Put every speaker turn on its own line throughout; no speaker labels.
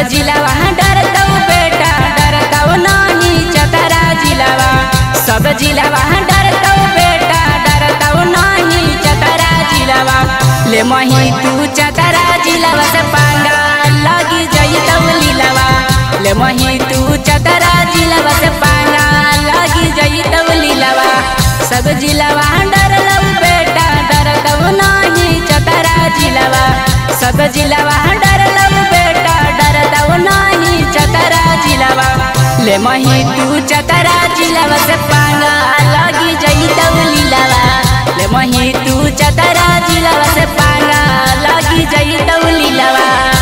जिलावा डरतौ बेटा डरतौ नहीं चतरा जिलावा। सब जिलावा डरतौ बेटा डरतौ नहीं चतरा जिलावा। ले मही तू चतरा जिलावा से पांगा लगी जइतौ लीलावा। ले मही तू चतरा जिलावा से पांगा लगी जइतौ लीलावा। सब जिलावा डरलौ बेटा डरतौ नहीं चतरा जिलावा। सब जिलावा डरलौ बेटा डरतौ नहीं चतरा जिलावा। ले मही तू चतरा जिलावा से पांगा लगी जइतौ लीलावा। ले मही तू चतरा जिलावा से पांगा लगी जइतौ लीलावा।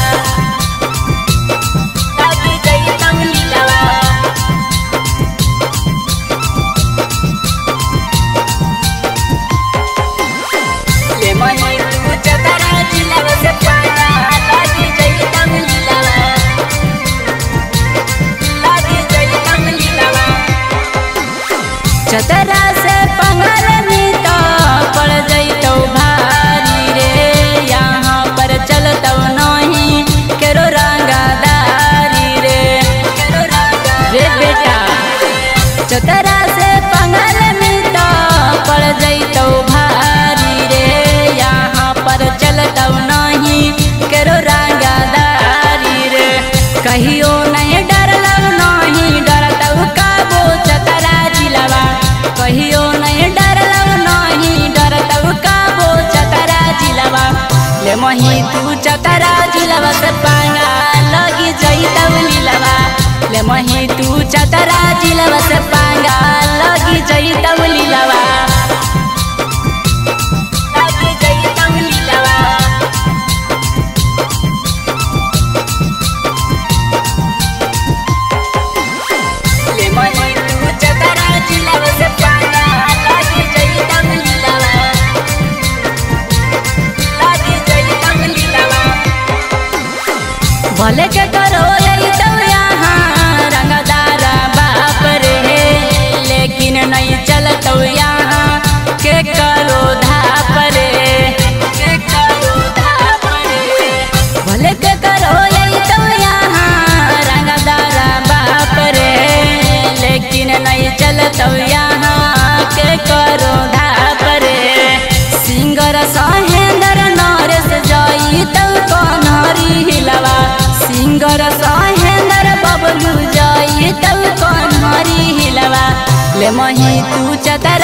लगी जइतौ लीलावा। ले मही तू चतरा जिलावा से पांगा लगी जइतौ लीलावा। लगी जइतौ लीलावा। चतरा से पंगल में तो पड़ जइतौ भारी रे। यहाँ पर चलतौ नहीं केरो रंगदारी रे। रे बेटा चतरा से पंगल में तो पड़ जइतौ भारी रे। यहाँ पर चलतौ नहीं केरो रंगदारी रे। कहियो नहीं डरलौ नहीं डरतौ काबो चतरा जिलावा। कहियो नहीं डरलौ नहीं डरतौ काबो चतरा जिलावा। ले मही तू चतरा जिलावा से पांगा लगी जइतौ लीलावा। ले मही तू चतरा जिलावा से पांगा लगी जइतौ लीलावा। लगी जइतौ लीलावा। ले मही तू चतरा जिलावा से पांगा लगी जइतौ लीलावा। लगी जइतौ लीलावा। भले के करो अइतौ यहाँ रंगदारा बाप रे। लेकिन नहीं चलतौ यहाँ के करो धाप रे। के करो धाप रे। भले के करो अइतौ यहाँ रंगदारा बाप रे। लेकिन नहीं चलतौ यहाँ के करो धाप रे। सिंगर सहेंद्र नरेश जइतौ कन्हरी हिलावा। सिंगर सहेंद्र बबलू जइतौ कन्हरी हिलावा। ले मही तू चतरा